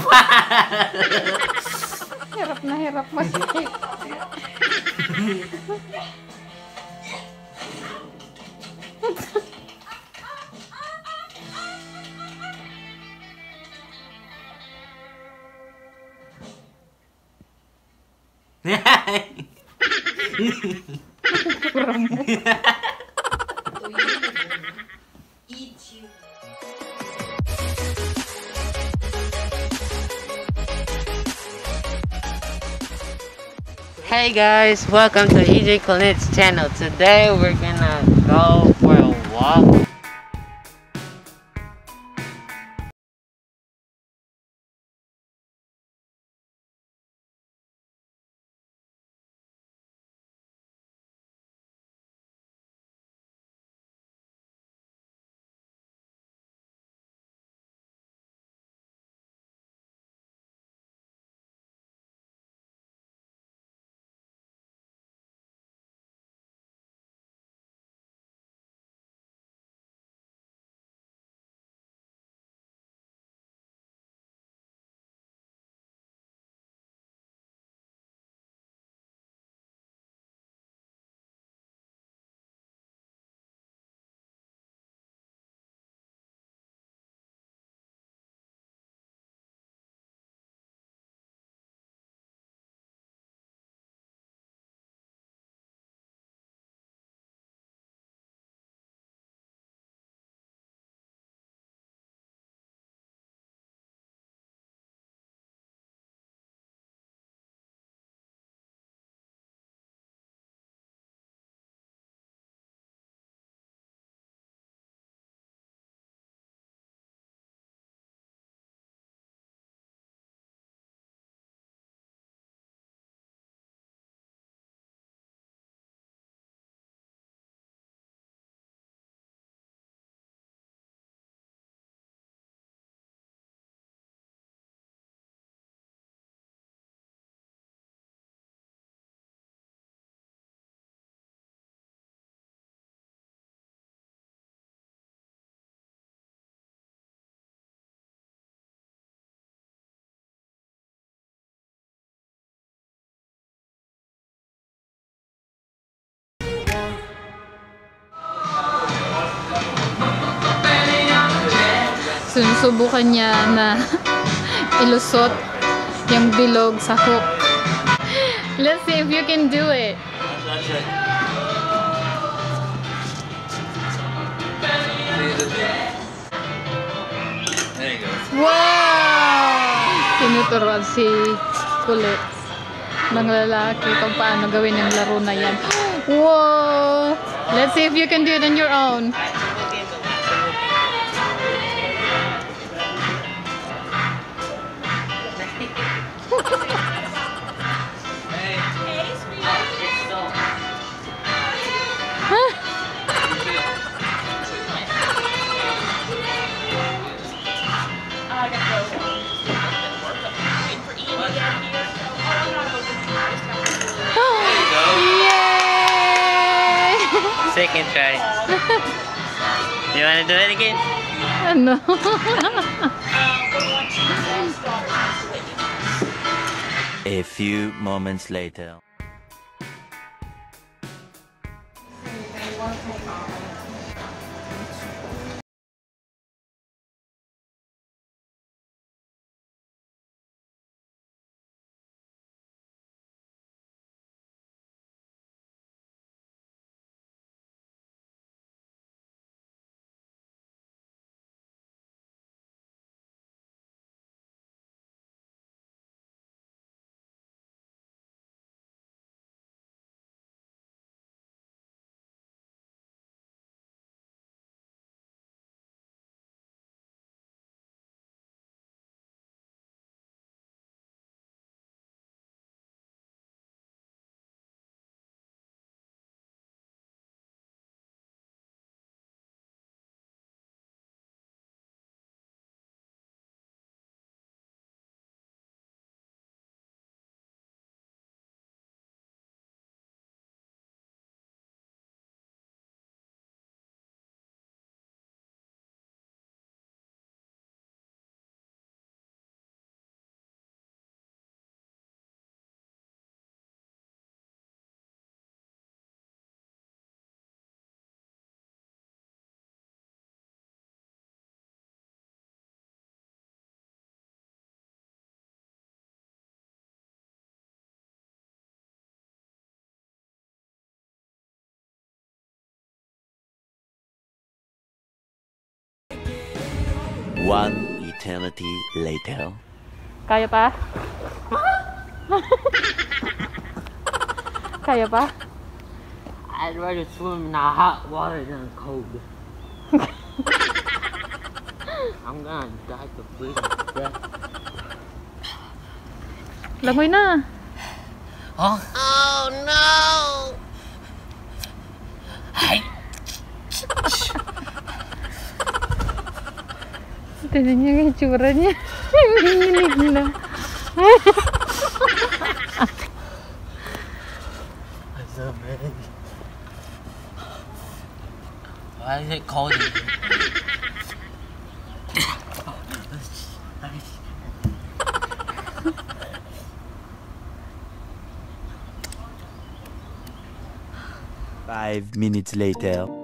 Hirap na hirap masakit. Kurang mo. Hey guys, welcome to Kulitzzz channel. Today we're gonna go for a walk. Sinusubukan niya na ilusot yung bilog sa hook. Let's see if you can do it. There you go. Wow! Tinuturuan si Kulitzzz ng lalaki kung paano gawin yung laro na yan. Wow! Let's see if you can do it on your own. Second try. You wanna do it again? Ano? A few moments later. One eternity later. Kaya pa? Kaya pa? I'd rather swim in the hot water than cold. I'm gonna die for freedom. Yeah. Langoy na. Oh no! Tignan niyo yung itsura niya. Nanginginig na. What's up, man? Why is it cold in here? 5 minutes later.